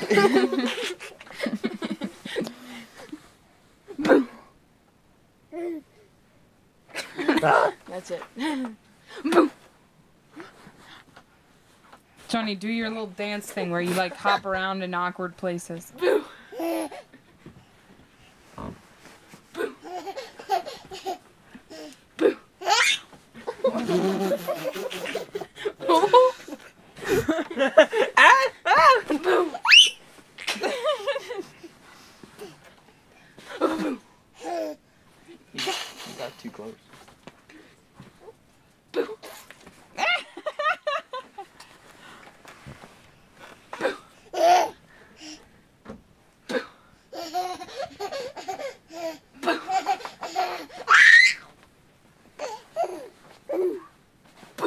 That's it. Johnny, do your little dance thing where you like hop around in awkward places. You got too close.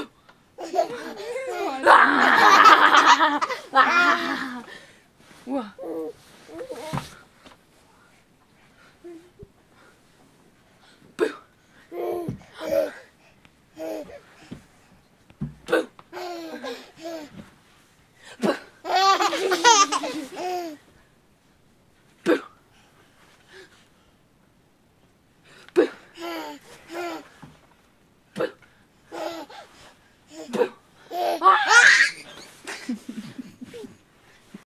Whoa.